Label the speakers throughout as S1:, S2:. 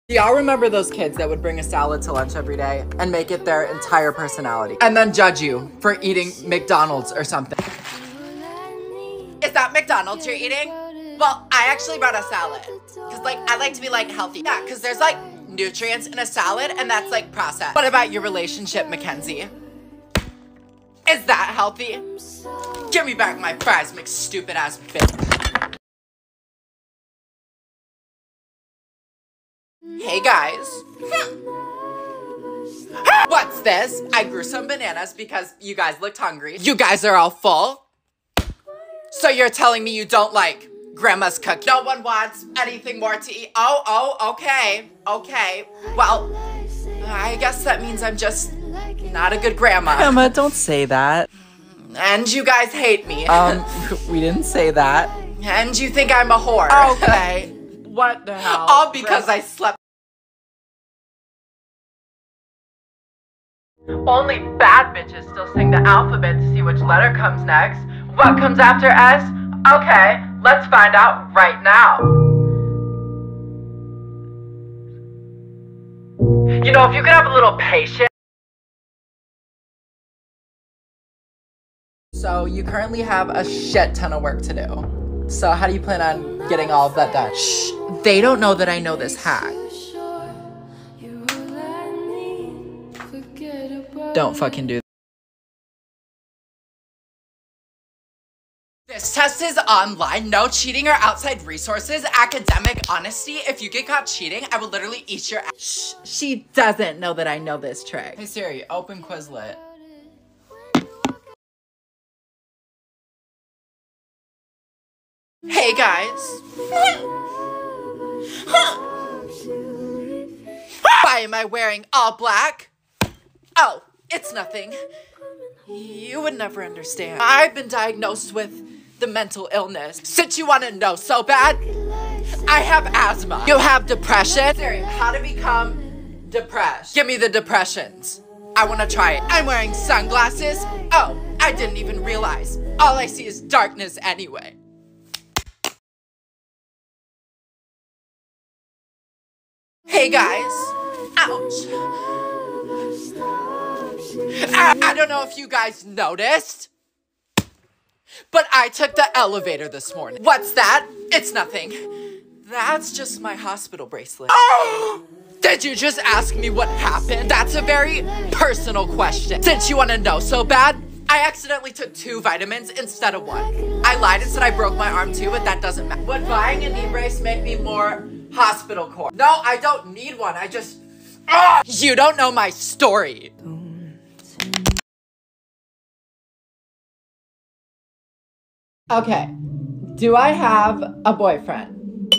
S1: Do y'all remember those kids that would bring a salad to lunch every day and make it their entire personality and then judge you for eating McDonald's or something? Is that McDonald's you're eating? Well, I actually brought a salad because I like to be healthy. Yeah, because there's nutrients in a salad and that's processed. What about your relationship, Mackenzie? Is that healthy? Give me back my fries, stupid ass bitch. Hey guys. What's this? I grew some bananas because you guys looked hungry. You guys are all full. So you're telling me you don't like Grandma's cookie? No one wants anything more to eat. Oh, okay. Okay. Well, I guess that means I'm just not a good grandma.
S2: Grandma, don't say that.
S1: And you guys hate me.
S2: We didn't say that.
S1: And you think I'm a whore.
S2: Okay. What the hell?
S1: All because I slept. Only bad bitches still sing the alphabet to see which letter comes next. What comes after S? Okay, let's find out right now. You know, if you could have a little patience. So you currently have a shit ton of work to do. So how do you plan on getting all of that done? Shh, they don't know that I know this hack. Don't fucking do that. This test is online, no cheating or outside resources, academic honesty. If you get caught cheating, I will literally eat your ass. Shh, she doesn't know that I know this trick. Hey Siri, open Quizlet. Hey guys. Why am I wearing all black? Oh, it's nothing. You would never understand. I've been diagnosed with the mental illness. Since you want to know so bad, I have asthma. You have depression? Siri, how to become depressed? Give me the depressions. I want to try it. I'm wearing sunglasses. Oh, I didn't even realize. All I see is darkness anyway. Hey guys. Ouch. I don't know if you guys noticed, but I took the elevator this morning. What's that? It's nothing. That's just my hospital bracelet. Oh! Did you just ask me what happened? That's a very personal question. Since you want to know so bad, I accidentally took 2 vitamins instead of 1. I lied and said I broke my arm too, but that doesn't matter. Would buying a knee brace make me more hospital core? No, I don't need one. I just... You don't know my story. Okay, do I have a boyfriend?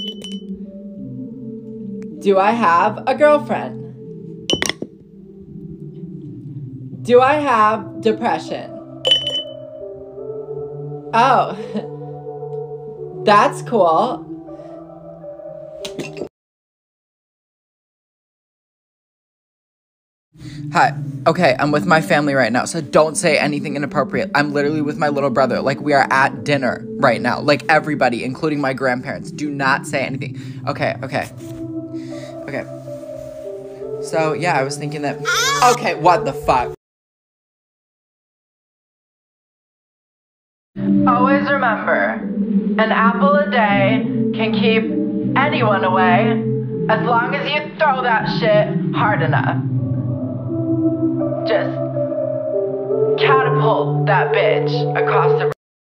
S1: Do I have a girlfriend? Do I have depression? Oh, that's cool. Hi. Okay, I'm with my family right now, so don't say anything inappropriate. I'm literally with my little brother. We are at dinner right now. Everybody, including my grandparents. Do not say anything. Okay. So, yeah, I was thinking that... Okay, what the fuck? Always remember, an apple a day can keep anyone away as long as you throw that shit hard enough. Just catapult that bitch across the...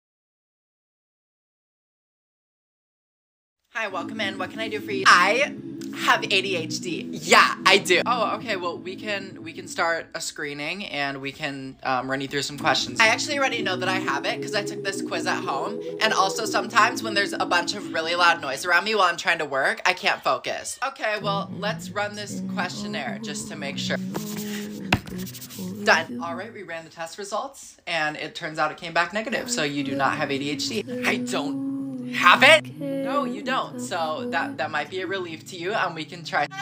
S1: Hi, welcome in. What can I do for you? I have ADHD. Yeah, I do. Oh, okay. Well, we can start a screening and we can run you through some questions. I actually already know that I have it because I took this quiz at home. And also sometimes when there's a bunch of really loud noise around me while I'm trying to work, I can't focus. Okay, well, let's run this questionnaire just to make sure. Done. All right, we ran the test results and it turns out it came back negative. So you do not have ADHD. I don't have it? No, you don't. So that might be a relief to you and we can try.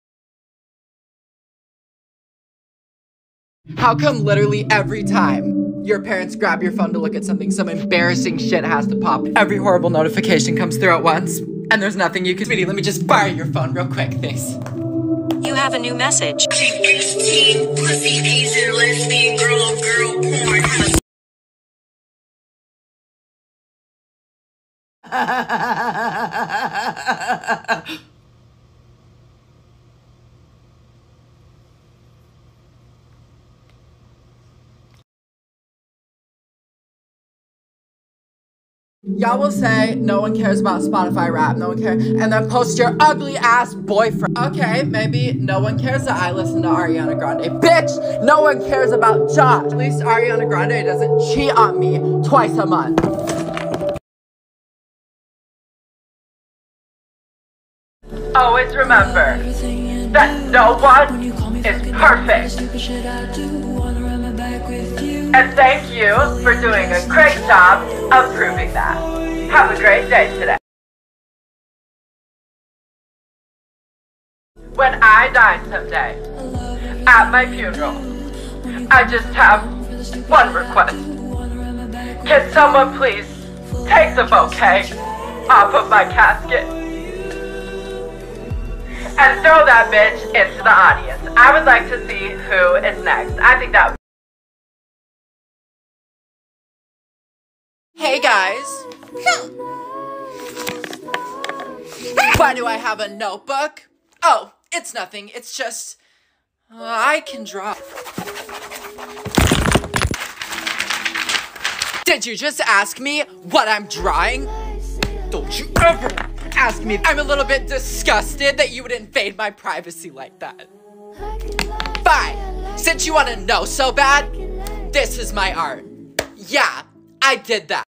S1: How come literally every time Your parents grab your phone to look at something, some embarrassing shit has to pop. Every horrible notification comes through at once, and there's nothing you can— Sweetie, let me just fire your phone real quick, thanks.
S3: You have a new message.
S4: 16, pussy, Asian, lesbian, girl on girl porn.
S1: Y'all will say no one cares about Spotify rap, no one cares, and then post your ugly ass boyfriend. Okay, maybe no one cares that I listen to Ariana Grande. Bitch, no one cares about Josh. At least Ariana Grande doesn't cheat on me twice a month. Always remember that no one is perfect. And thank you for doing a great job of proving that. Have a great day today. When I die someday, at my funeral, I just have one request. Can someone please take the bouquet off of my casket and throw that bitch into the audience? I would like to see who is next. I think that— Hey guys! Why do I have a notebook? Oh, it's nothing. It's just— I can draw. Did you just ask me what I'm drawing? Don't you ever ask me. I'm a little bit disgusted that you would invade my privacy like that. Fine. Since you want to know so bad, this is my art. Yeah, I did that.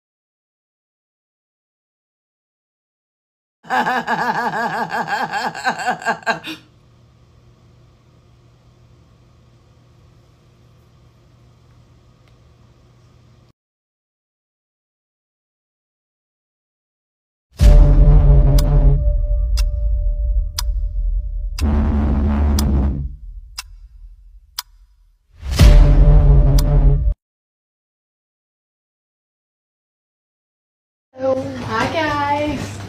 S5: Hi guys.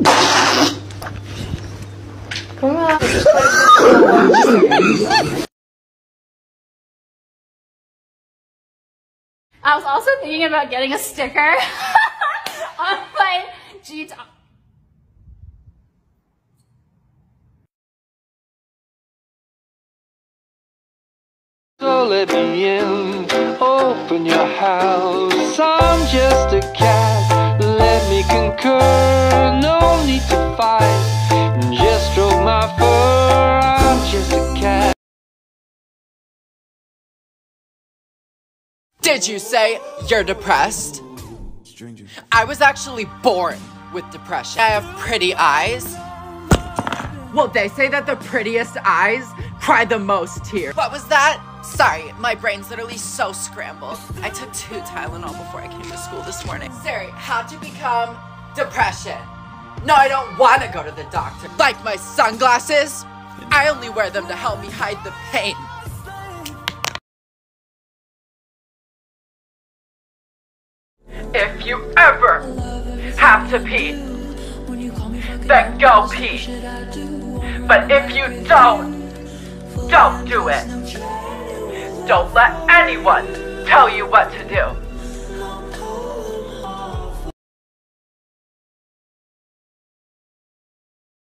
S5: Come on. I was also thinking about getting a sticker on my jeans.
S6: So let me in, open your house. I'm just a cat, let me concur. No need to fight, just stroke my fur. I'm just a cat.
S1: Did you say you're depressed? I was actually born with depression. I have pretty eyes. Well, they say that the prettiest eyes cry the most tears. What was that? Sorry, my brain's literally so scrambled. I took 2 Tylenol before I came to school this morning. Siri, how to become depression? No, I don't want to go to the doctor. Like my sunglasses? I only wear them to help me hide the pain. If you ever have to pee, then go pee. But if you don't do it. Don't let anyone tell you what to do.